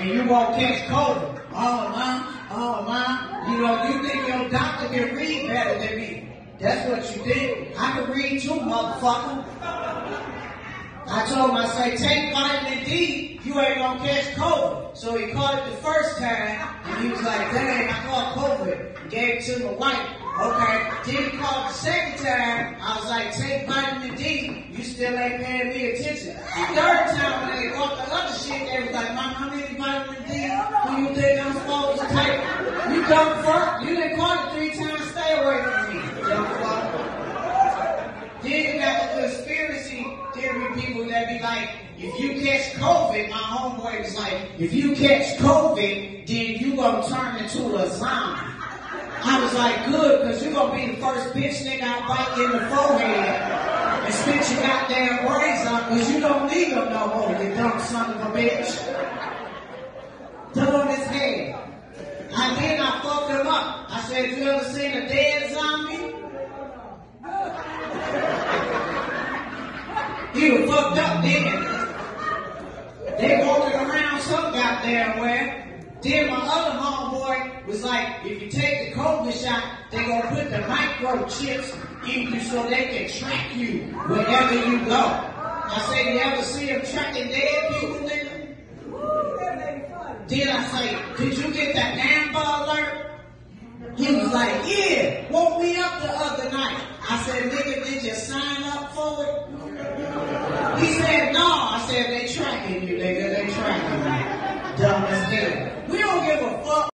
and you won't catch COVID. Oh, mom, you know, you think your doctor can read better than me. That's what you think. I can read too, motherfucker. I told him, I say, take vitamin D, you ain't gonna catch COVID. So he caught it the first time, and he was like, dang, I caught COVID. Gave it to my wife. Okay. Then he called the second time, I was like, take vitamin D, you still ain't paying me attention. The third time when they caught the other shit, they was like, mom, how many vitamin D do you think I'm supposed to take? You dumb fuck, you done caught it 3 times, stay away from me, dumb fuck. Then you got the conspiracy theory people that be like, if you catch COVID, my homeboy was like, if you catch COVID, then you gonna turn into a zombie. I was like, good, because you gonna be the first bitch nigga I bite in the forehead and spit your goddamn brains out, because you don't need them no more, you dumb son of a bitch. Throw him his head. And then I fucked him up. I said, you ever seen a dead zombie? He was fucked up then. They walking around some goddamn where. Then my other homeboy was like, if you take the COVID shot, they gonna put the microchips in you so they can track you wherever you go. I say, you ever see them tracking dead people, nigga? Then I say, did you get that Amber Alert? He was like, yeah, woke me up the other night. I said, nigga, did you sign up for it?